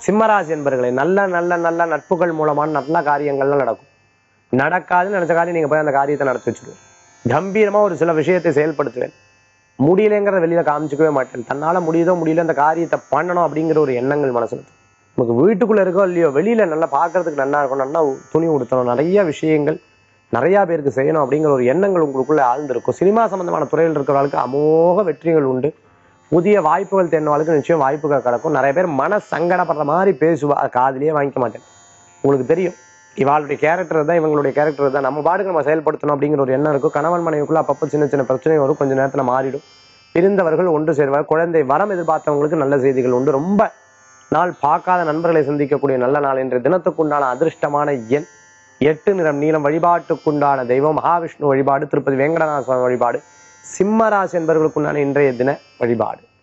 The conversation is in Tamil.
சிம்மராசி என்பர்களை நல்ல நல்ல நல்ல நட்புகள் மூலமான நல்ல காரியங்கள்லாம் நடக்கும். நடக்காதுன்னு நினைச்ச காரியம் நீங்க போய் அந்த காரியத்தை நடத்தி வச்சிருவேன். கம்பீரமா ஒரு சில விஷயத்தை செயல்படுத்துவேன். முடியலைங்கிறத வெளியில காமிச்சிக்கவே மாட்டேன். தன்னால முடியுதோ முடியல அந்த காரியத்தை பண்ணணும் அப்படிங்கிற ஒரு எண்ணங்கள் மனசுல இருக்கும். நமக்கு வீட்டுக்குள்ள இருக்கோ இல்லையோ வெளியில நல்லா பார்க்கறதுக்கு நல்லா இருக்கும், நல்லா துணி உடுத்தணும், நிறைய விஷயங்கள் நிறைய பேருக்கு செய்யணும் அப்படிங்கிற ஒரு எண்ணங்கள் உங்களுக்குள்ள ஆழ்ந்திருக்கும். சினிமா சம்பந்தமான துறையில் இருக்கிறவர்களுக்கு அமோக வெற்றிகள் உண்டு. புதிய வாய்ப்புகள் தேடினவாளுக்கு நிச்சயம் வாய்ப்புகள் கிடக்கும். நிறைய பேர் மன சங்கடப்படுற மாதிரி பேசுவா, காதிலேயே வாங்கிக்க மாட்டேன். உங்களுக்கு தெரியும் இவாளுடைய கேரக்டர் தான், இவங்களுடைய கேரக்டர் தான், நம்ம பாட்டுக்கு நம்ம செயல்படுத்தணும் அப்படிங்கிற ஒரு எண்ணம் இருக்கும். கணவன் மனைவிக்குள்ள அப்பப்போ சின்ன சின்ன பிரச்சனை வரும், கொஞ்சம் நேரத்துல மாறிடும். பிரிந்தவர்கள் ஒன்று சேர்வார். குழந்தை வரம் எதிர்பார்த்தவங்களுக்கு நல்ல செய்திகள் உண்டு. ரொம்ப நாள் பார்க்காத நண்பர்களை சந்திக்கக்கூடிய நல்ல நாள். என்ற தினத்துக்குண்டான அதிர்ஷ்டமான எண் 8, நிறம் நீளம். வழிபாட்டுக்குண்டான தெய்வம் மகாவிஷ்ணு வழிபாடு, திருப்பதி வேங்கடநாத சுவாமி வழிபாடு, சிம்மராசி என்பவர்களுக்குண்டான இன்றைய தின வழிபாடு.